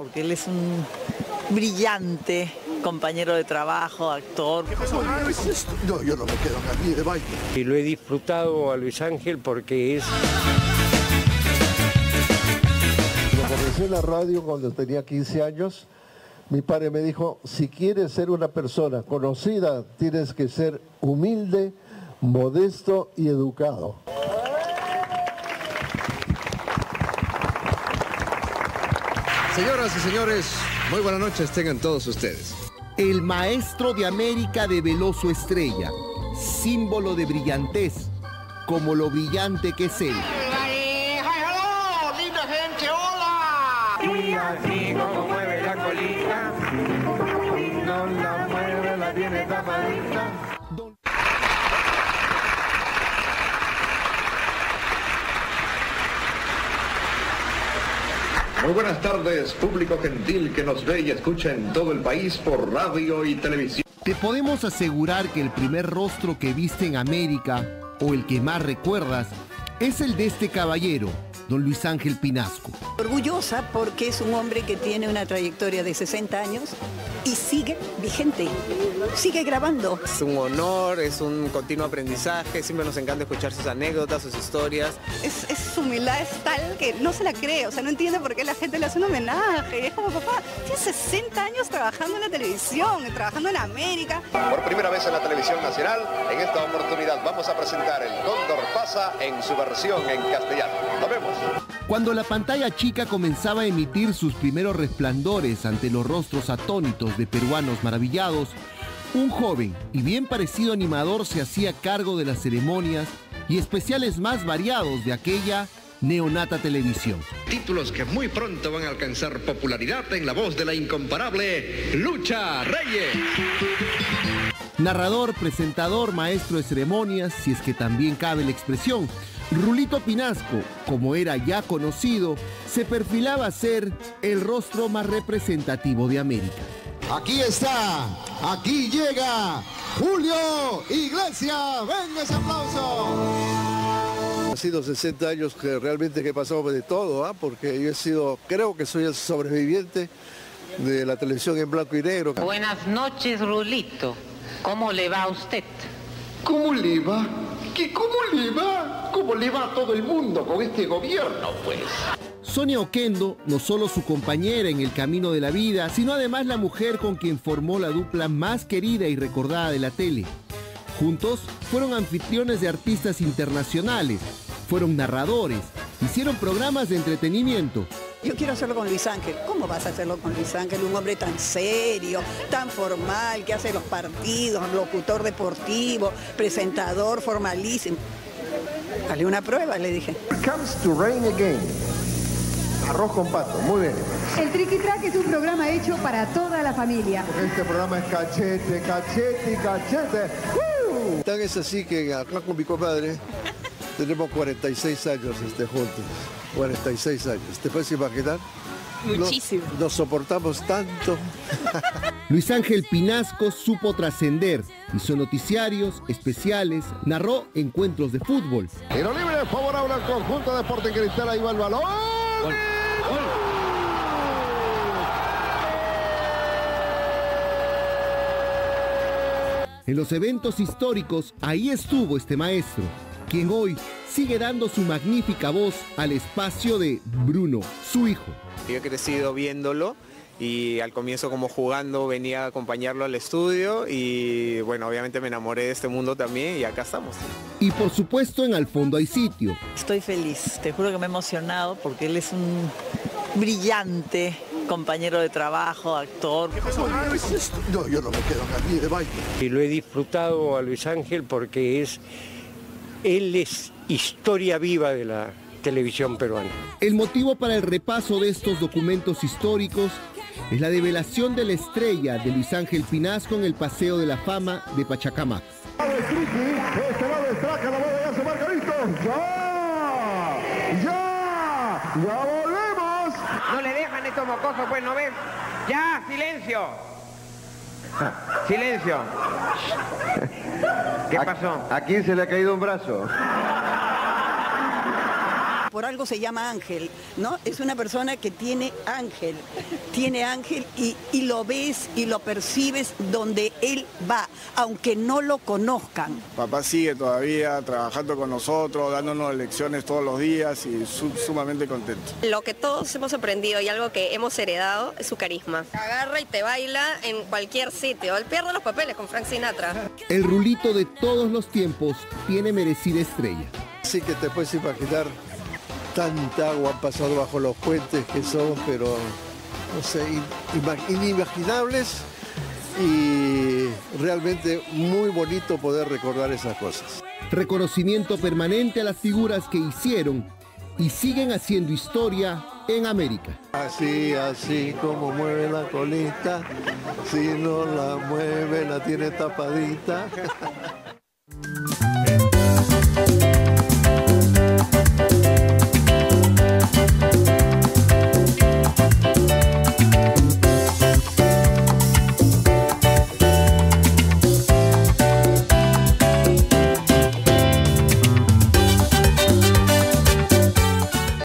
porque él es un brillante compañero de trabajo, actor. No, yo no me quedo aquí de baile. Y lo he disfrutado a Luis Ángel porque es... Cuando comencé en la radio cuando tenía 15 años, mi padre me dijo, si quieres ser una persona conocida, tienes que ser humilde, modesto y educado. Señoras y señores, muy buenas noches tengan todos ustedes. El maestro de América develó su estrella, símbolo de brillantez, como lo brillante que es él. ¡Hola! ¡Linda gente! ¡Hola! Y así como mueve la colita, no la mueve, la tiene tapadita. Muy buenas tardes, público gentil que nos ve y escucha en todo el país por radio y televisión. Te podemos asegurar que el primer rostro que viste en América, o el que más recuerdas, es el de este caballero, don Luis Ángel Pinasco. Orgullosa porque es un hombre que tiene una trayectoria de 60 años y sigue vigente, sigue grabando. Es un honor, es un continuo aprendizaje, siempre nos encanta escuchar sus anécdotas, sus historias. Su humildad es tal que no se la cree, o sea, no entiende por qué la gente le hace un homenaje. Y es como, papá, tienes 60 años trabajando en la televisión, trabajando en América. Por primera vez en la televisión nacional, en esta oportunidad vamos a presentar El Cóndor Pasa en su versión en castellano. Nos vemos. Cuando la pantalla chica comenzaba a emitir sus primeros resplandores ante los rostros atónitos de peruanos maravillados, un joven y bien parecido animador se hacía cargo de las ceremonias y especiales más variados de aquella neonata televisión. Títulos que muy pronto van a alcanzar popularidad en la voz de la incomparable Lucha Reyes. Narrador, presentador, maestro de ceremonias, si es que también cabe la expresión, Rulito Pinasco, como era ya conocido, se perfilaba a ser el rostro más representativo de América. Aquí está, aquí llega Julio Iglesias. ¡Venga ese aplauso! Ha sido 60 años que realmente he pasado de todo, porque yo he sido, creo que soy el sobreviviente de la televisión en blanco y negro. Buenas noches, Rulito. ¿Cómo le va a usted? ¿Cómo le va? ¿Qué cómo le va? ¿Cómo le va a todo el mundo con este gobierno, pues? Sonia Oquendo, no solo su compañera en el camino de la vida, sino además la mujer con quien formó la dupla más querida y recordada de la tele. Juntos fueron anfitriones de artistas internacionales, fueron narradores, hicieron programas de entretenimiento. Yo quiero hacerlo con Luis Ángel. ¿Cómo vas a hacerlo con Luis Ángel? Un hombre tan serio, tan formal, que hace los partidos, locutor deportivo, presentador formalísimo. Dale una prueba, le dije. Comes to rain again. Arroz con pato, muy bien. El Triqui Track es un programa hecho para toda la familia. Porque este programa es cachete, cachete, cachete. Tan es así que acá con mi compadre tenemos 46 años juntos. 46 años. ¿Te puedes imaginar? Muchísimo. Nos soportamos tanto. Luis Ángel Pinasco supo trascender, hizo noticiarios, especiales, narró encuentros de fútbol. Tiro libre favorable al conjunto de Sporting Cristal, ahí va el balón. ¡Gol! ¡Gol! En los eventos históricos, ahí estuvo este maestro, quien hoy sigue dando su magnífica voz al espacio de Bruno, su hijo. Yo he crecido viéndolo y al comienzo como jugando venía a acompañarlo al estudio y bueno, obviamente me enamoré de este mundo también y acá estamos. Y por supuesto en Al Fondo Hay Sitio. Estoy feliz, te juro que me he emocionado porque él es un brillante compañero de trabajo, actor. No, yo no me quedo aquí de baile. Y lo he disfrutado a Luis Ángel porque él es historia viva de la televisión peruana. El motivo para el repaso de estos documentos históricos es la develación de la estrella de Luis Ángel Pinasco en el Paseo de la Fama de Pachacamac. Este lado es Traca, la bola ya se marca, listo. ¡Ya volvemos! No le dejan estos mocosos, pues, ¿no ves? ¡Ya, silencio! ¡Silencio! ¿Qué pasó? ¿A quién se le ha caído un brazo? por algo se llama ángel, ¿no? Es una persona que tiene ángel y lo ves y lo percibes donde él va, aunque no lo conozcan. Papá sigue todavía trabajando con nosotros, dándonos lecciones todos los días y sumamente contento. Lo que todos hemos aprendido y algo que hemos heredado es su carisma. Agarra y te baila en cualquier sitio. Él pierde los papeles con Frank Sinatra. El rulito de todos los tiempos tiene merecida estrella. Sí que te puedes imaginar, tanta agua ha pasado bajo los puentes que son, pero no sé, inimaginables, y realmente muy bonito poder recordar esas cosas. Reconocimiento permanente a las figuras que hicieron y siguen haciendo historia en América. Así como mueve la colita, si no la mueve la tiene tapadita.